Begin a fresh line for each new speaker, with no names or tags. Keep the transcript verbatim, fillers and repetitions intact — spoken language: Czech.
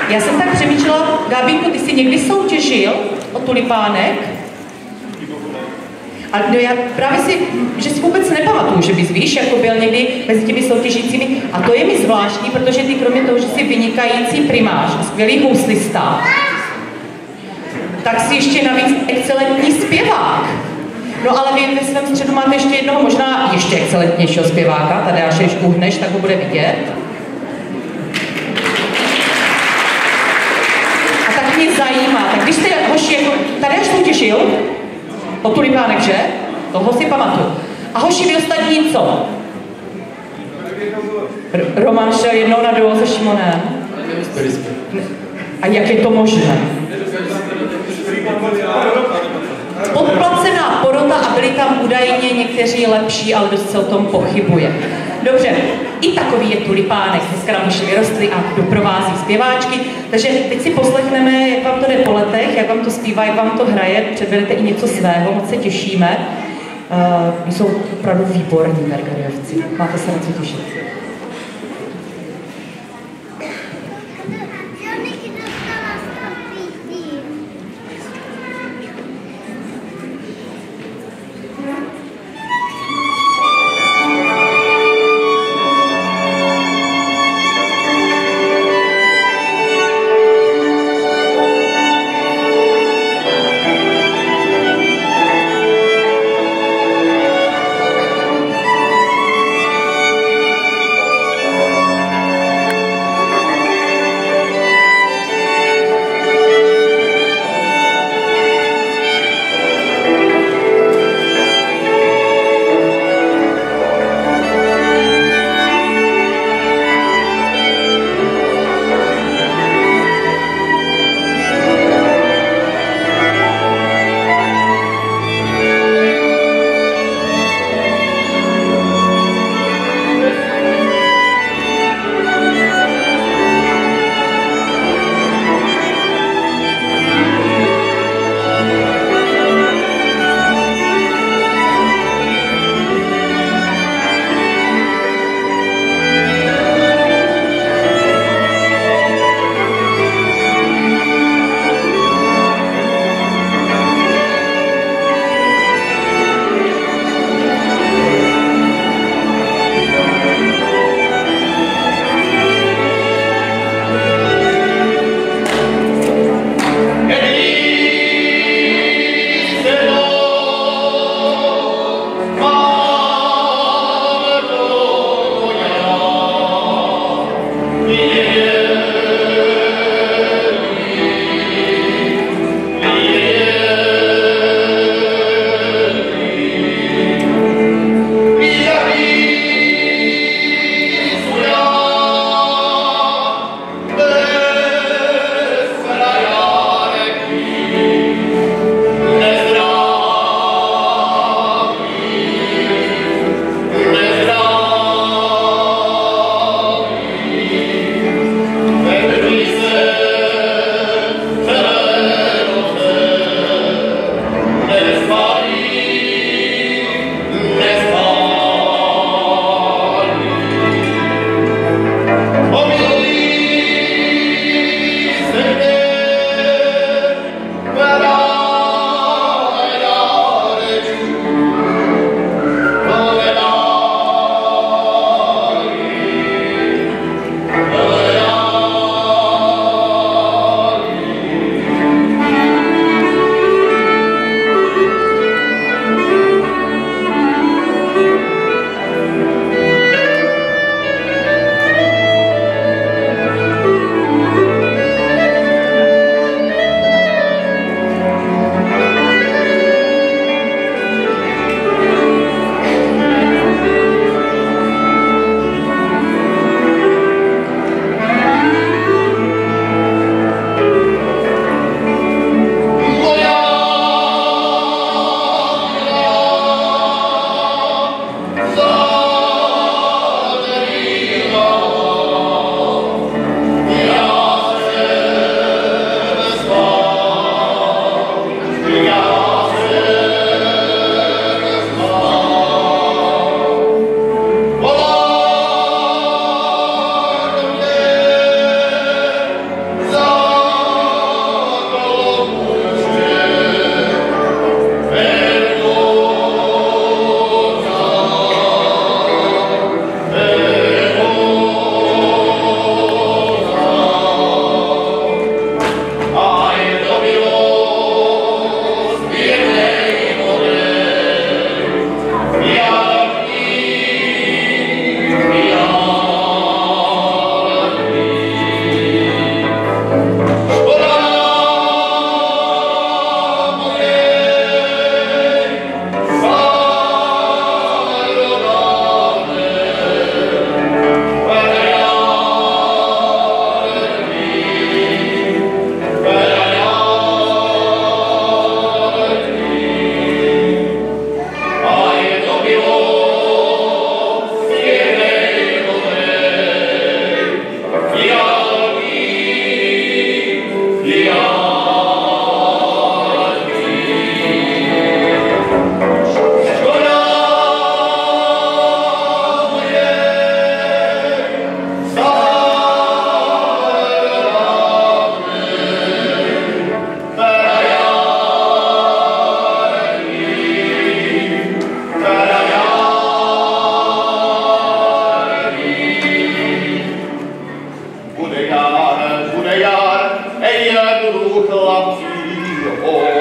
Já jsem tak přemýšlela, Gábínku, ty jsi někdy soutěžil o tulipánek? A no já právě si, že si vůbec nepamatuju, že bys, víš, jako byl někdy mezi těmi soutěžícími. A to je mi zvláštní, protože ty kromě toho, že jsi vynikající primář a skvělý houslista, tak jsi ještě navíc excelentní zpěvák. No ale vy ve svém středu máte ještě jednoho, možná ještě excelentnějšího zpěváka, tady až když uhneš, tak ho bude vidět. A tak mě zajímá, tak když jste, hoši, jako, tady až soutěžil, o tulipánek, že? Toho si pamatuju. A hoši, vy ostatní co? R- Roman šel jednou na duo se Šimonem. A jak je to možné? Podplacená porota a byli tam údajně někteří lepší, ale dost se o tom pochybuje. Dobře, i takový je tulipánek. Dneska nám už vyrostly a doprovází zpěváčky. Takže teď si poslechneme, jak vám to jde po letech, jak vám to zpívá, jak vám to hraje, předvedete i něco svého, moc se těšíme. Uh, jsou opravdu výborní Mergariovci. Máte se na co těšit.
chlapího.